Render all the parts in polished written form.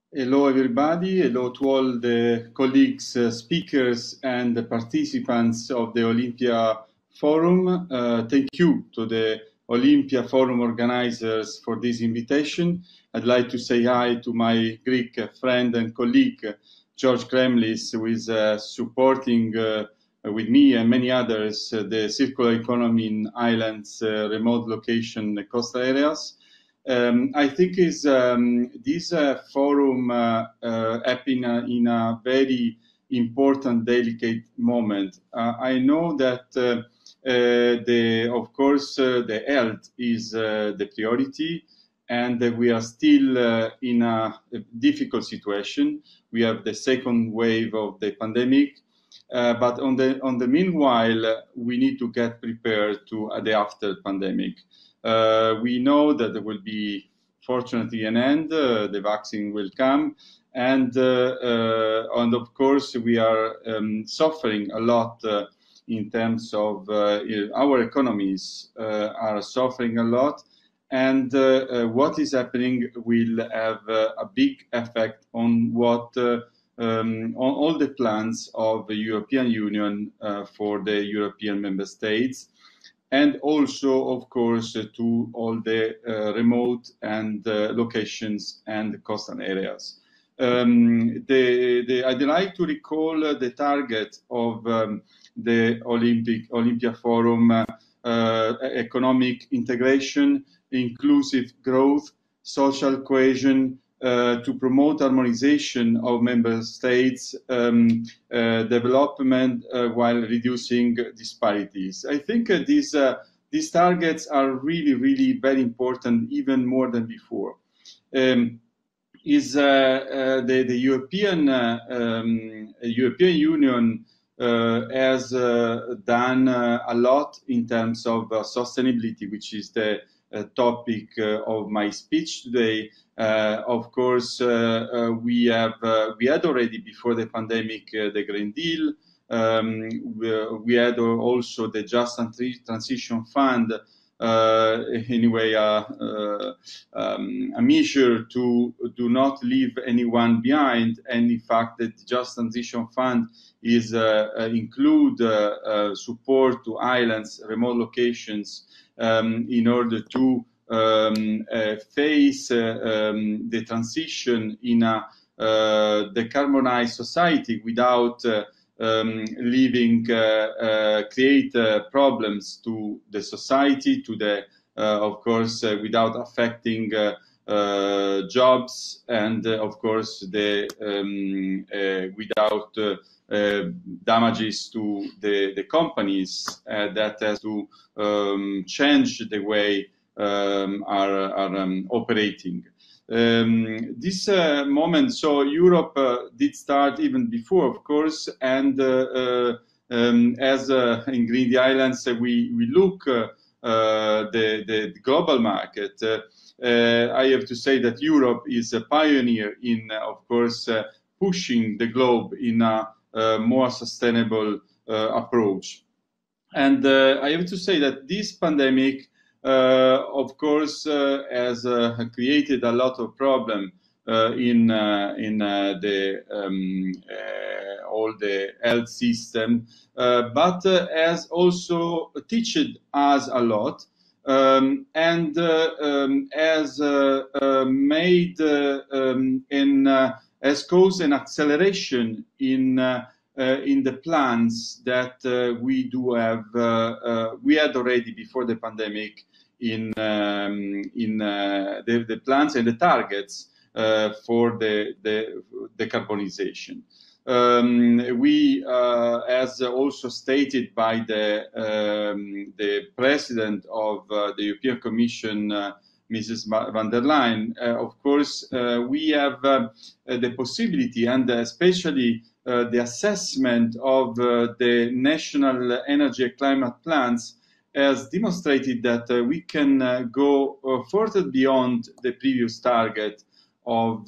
Hello, everybody. Hello to all the colleagues, speakers, and the participants of the Olympia Forum. Thank you to the Olympia Forum organizers for this invitation. I'd like to say hi to my Greek friend and colleague, George Kremlis, who is supporting with me and many others the circular economy in islands, remote location, coastal areas. I think is this forum happening in a very important, delicate moment. I know that of course, the health is the priority, and we are still in a difficult situation. We have the second wave of the pandemic, but on the meanwhile, we need to get prepared to the after pandemic. We know that there will be, fortunately, an end. The vaccine will come, and of course we are suffering a lot in terms of our economies are suffering a lot, and what is happening will have a big effect on what on all the plans of the European Union for the European member states, and also, of course, to all the remote and locations and coastal areas. I'd like to recall the target of the Olympia Forum: economic integration, inclusive growth, social cohesion, to promote harmonization of member states, development while reducing disparities. I think these targets are really, really very important, even more than before. The European Union has done a lot in terms of sustainability, which is the topic of my speech today. Of course, we had already before the pandemic the Green Deal. We had also the Just Transition Fund. Anyway, a measure to do not leave anyone behind, and in fact, the Just Transition Fund is include support to islands, remote locations, in order to face the transition in a decarbonized society without create problems to the society, to the of course, without affecting jobs, and of course without damages to the companies that has to change the way are operating. This moment, so Europe did start even before, of course, and as in Green Islands, we look the global market. I have to say that Europe is a pioneer in, of course, pushing the globe in a more sustainable approach. And I have to say that this pandemic, of course, has created a lot of problem in all the health system, but has also taught us a lot, and has made has caused an acceleration in the plans that we do have. We had already before the pandemic in the plans and the targets for the decarbonization. We, as also stated by the president of the European Commission, Mrs. van der Leyen, of course, we have the possibility, and especially the assessment of the national energy and climate plans has demonstrated that we can go further beyond the previous target of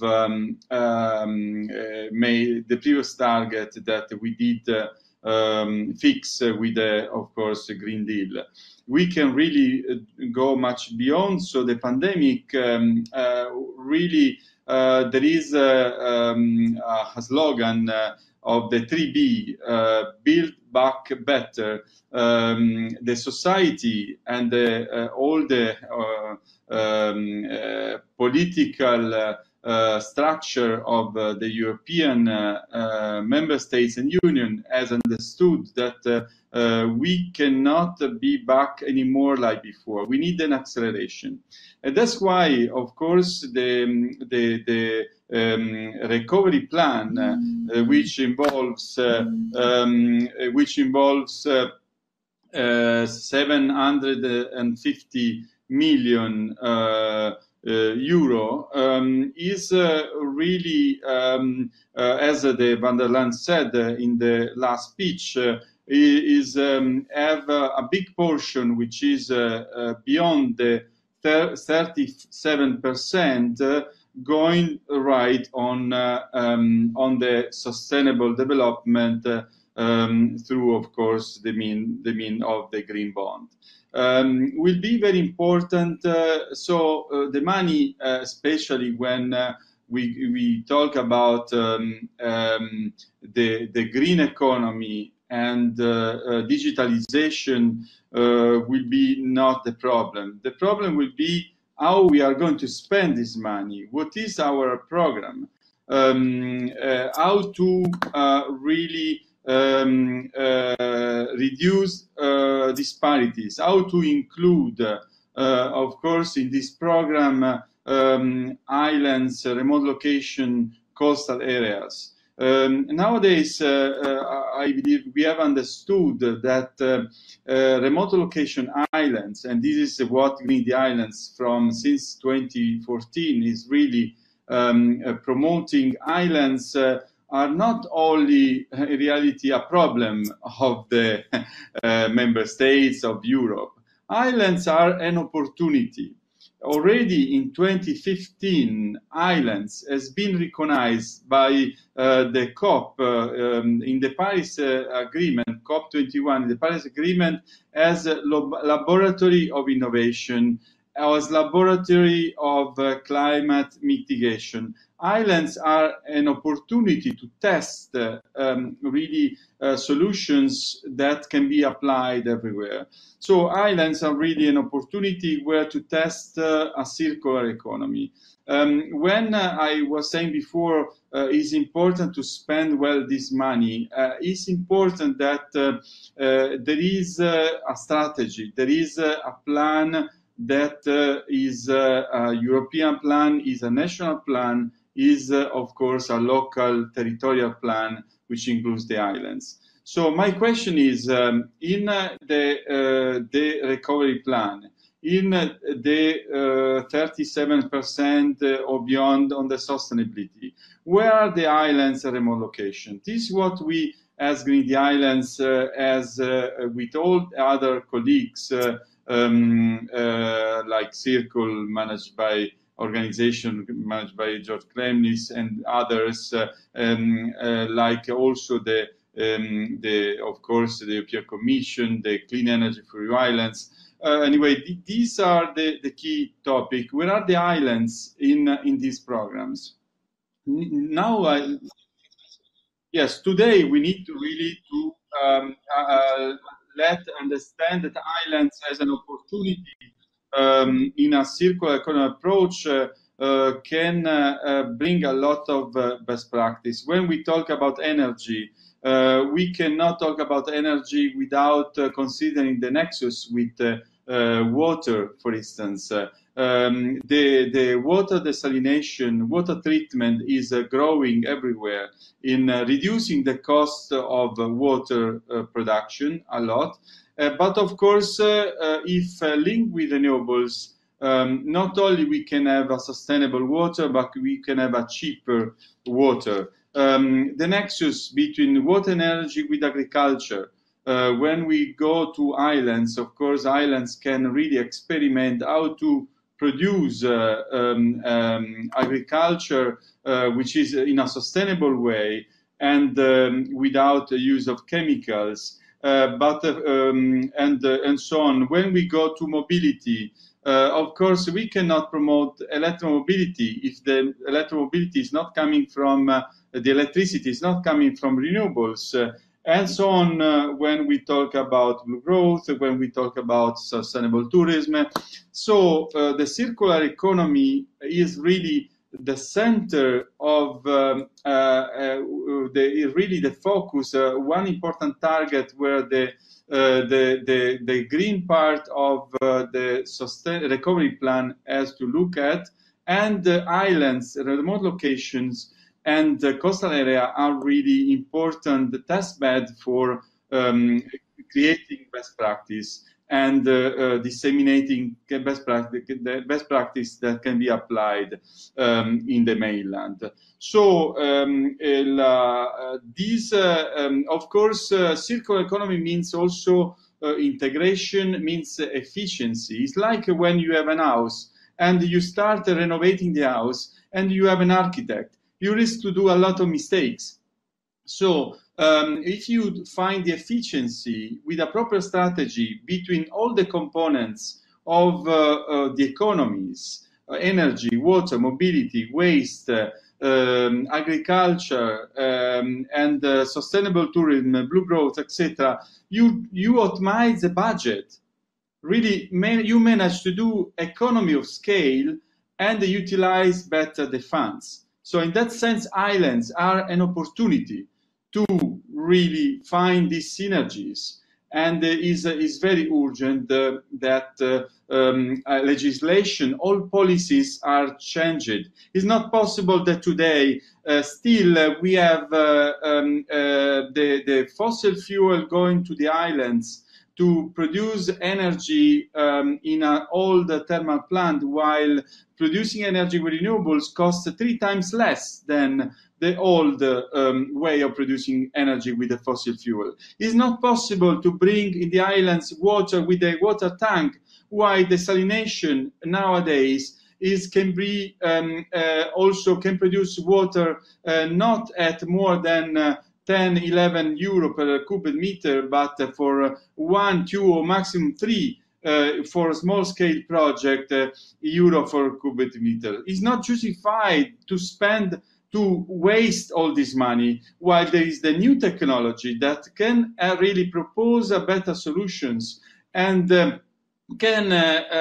the previous target that we did fix with the, of course, the Green Deal. We can really go much beyond. So the pandemic really there is a slogan of the 3B, Build Back Better. The society and all the political structure of the European member states and Union has understood that we cannot be back anymore like before. We need an acceleration, and that's why, of course, the recovery plan, which involves 750 million euro is really, as the van der Leyen said in the last speech, is have a big portion which is beyond the 37% going right on the sustainable development through, of course, the mean of the green bond. Will be very important. So the money, especially when we talk about the green economy and digitalization, will be not the problem. The problem will be how we are going to spend this money. What is our program? How to really reduce disparities, how to include, of course, in this program, islands, remote location, coastal areas. Nowadays, I believe we have understood that remote location islands, and this is what Green the Islands since 2014 is really promoting islands, are not only in reality a problem of the member states of Europe. Islands are an opportunity. Already in 2015, islands has been recognized by the COP in the Paris Agreement, COP21, in the Paris Agreement, as a laboratory of innovation, as laboratory of climate mitigation. Islands are an opportunity to test really solutions that can be applied everywhere. So islands are really an opportunity where to test a circular economy. When I was saying before, it's important to spend well this money. It's important that there is a strategy, there is a plan that is a European plan, is a national plan, is of course a local territorial plan, which includes the islands. So my question is, in the recovery plan, in the 37% or beyond on the sustainability, where are the islands and remote location? This is what we, as Green the Islands, as with all other colleagues, like Circle, managed by organization managed by George Clemnis and others, like also the of course the European Commission, the Clean Energy for Your Islands. Anyway, these are the key topic. Where are the islands in these programs? Now, yes, today we need to really understand that islands as an opportunity in a circular economy approach can bring a lot of best practice. When we talk about energy, we cannot talk about energy without considering the nexus with water, for instance. The water desalination, water treatment is growing everywhere in reducing the cost of water production a lot. But of course, if linked with renewables, not only we can have a sustainable water, but we can have a cheaper water. The nexus between water and energy with agriculture. When we go to islands, of course, islands can really experiment how to produce agriculture which is in a sustainable way and without the use of chemicals. And so on. When we go to mobility, Of course, we cannot promote electromobility if the electromobility is not coming from the electricity is not coming from renewables, and so on. When we talk about blue growth, when we talk about sustainable tourism, so the circular economy is really the center of really the focus. One important target where the green part of the recovery plan has to look at, and the islands, remote locations, and the coastal area are really important test bed for creating best practice and disseminating best practice that can be applied in the mainland. So of course, circular economy means also integration, means efficiency. It's like when you have an house and you start renovating the house and you have an architect, you risk to do a lot of mistakes. So if you find the efficiency with a proper strategy between all the components of the economies, energy, water, mobility, waste, agriculture, and sustainable tourism, blue growth, etc., you optimize the budget. Really, you manage to do economy of scale and utilize better the funds. So in that sense, islands are an opportunity to really find these synergies, and is very urgent that legislation, all policies are changed. It's not possible that today still we have the fossil fuel going to the islands to produce energy in an old thermal plant, while producing energy with renewables costs 3 times less than the old way of producing energy with the fossil fuel. It's not possible to bring in the islands water with a water tank, while desalination nowadays can be also can produce water not at more than 10, 11 euro per cubic meter, but for 1, 2, or maximum 3 for a small-scale project, euro for cubic meter. It's not justified to waste all this money, while there is the new technology that can really propose better solutions and can,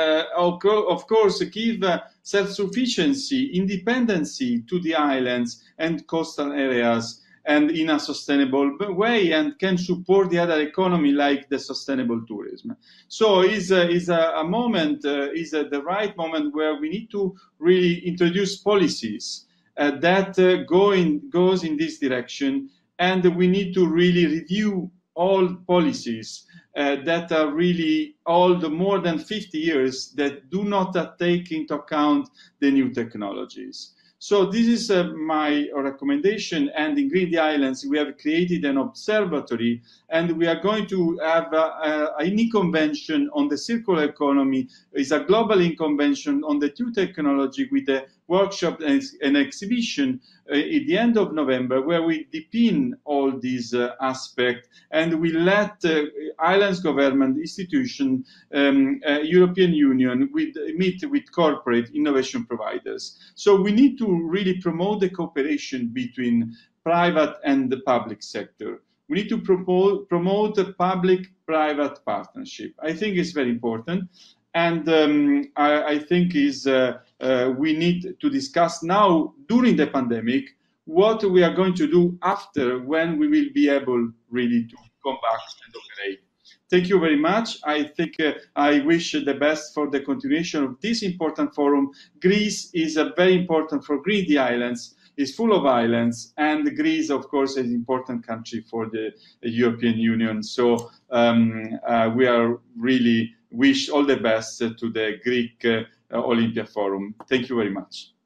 of course, give self-sufficiency, independency to the islands and coastal areas, and in a sustainable way, and can support the other economy like the sustainable tourism. So is a moment, is the right moment where we need to really introduce policies that goes in this direction, and we need to really review all policies that are really old, more than 50 years, that do not take into account the new technologies. So this is my recommendation, and in Green Islands we have created an observatory, and we are going to have an e-convention on the circular economy. It's a global e-convention on the new technology, with a workshop and an exhibition at the end of November, where we deepen all these aspects, and we let islands government, institution, European Union meet with corporate innovation providers. So we need to really promote the cooperation between private and the public sector. We need to promote a public-private partnership. I think it's very important. And I think we need to discuss now, during the pandemic, what we are going to do after, when we will be able really to come back and operate. Thank you very much. I think I wish the best for the continuation of this important forum. Greece is very important for Green Islands. It's full of islands, and Greece, of course, is an important country for the European Union. So we are really wish all the best to the Greek Olympia Forum. Thank you very much.